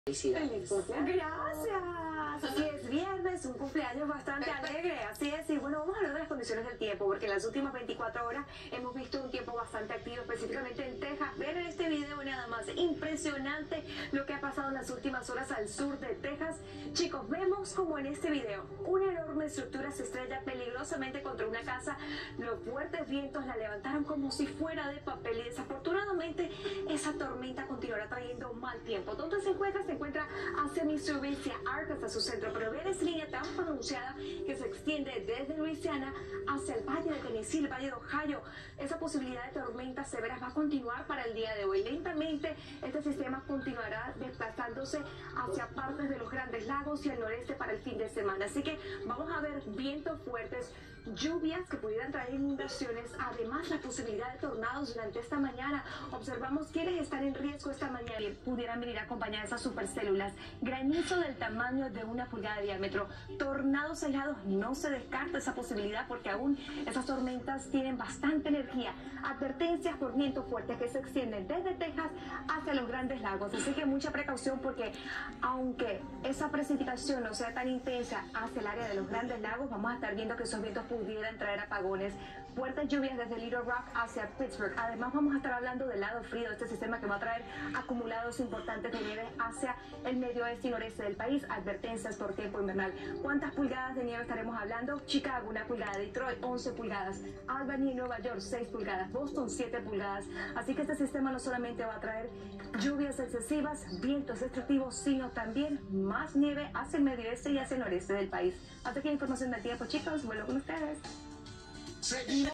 Felicidades. Gracias. Así es, viernes, un cumpleaños bastante alegre. Así es, y bueno, vamos a hablar de las condiciones del tiempo, porque en las últimas 24 horas hemos visto un tiempo bastante activo, específicamente en Texas. Ver en este video nada más, impresionante lo que ha pasado en las últimas horas al sur de Texas. Chicos, vemos como en este video una enorme estructura se estrella peligrosamente contra una casa. Los fuertes vientos la levantaron como si fuera de papel y desafortunadamente esa tormenta continuará trayendo mal tiempo. ¿Dónde se encuentra? Se encuentra hacia Missouri, hacia Arkansas, su centro, pero ver esa línea tan pronunciada que se extiende desde Luisiana hacia el valle de Tennessee, el valle de Ohio. Esa posibilidad de tormentas severas va a continuar para el día de hoy. Lentamente este sistema continuará desplazándose hacia partes de los Grandes Lagos y el noreste para el fin de semana. Así que vamos a ver vientos fuertes, lluvias que pudieran traer inundaciones, además la posibilidad de tornados durante esta mañana. Observamos quiénes están en riesgo esta mañana. Pudieran venir acompañadas esas supercélulas, granizo del tamaño de 1 pulgada de diámetro, tornados aislados. No se descarta esa posibilidad porque aún esas tormentas tienen bastante energía. Advertencias por vientos fuertes que se extienden desde Texas hacia los Grandes Lagos, así que mucha precaución porque aunque esa precipitación no sea tan intensa hacia el área de los Grandes Lagos, vamos a estar viendo que esos vientos pudieran traer apagones, fuertes lluvias desde Little Rock hacia Pittsburgh. Además vamos a estar hablando del lado frío de este sistema que va a traer acumulados importantes de nieve hacia el medio oeste y noreste del país. Advertencias por tiempo invernal. ¿Cuántas pulgadas de nieve estaremos hablando? Chicago 1 pulgada, Detroit 11 pulgadas, Albany, Nueva York 6 pulgadas, Boston 7 pulgadas. Así que este sistema no solamente va a traer lluvias excesivas, vientos destructivos, sino también más nieve hacia el medio oeste y hacia el noreste del país. Hasta aquí la información del tiempo, chicos. Vuelvo con ustedes.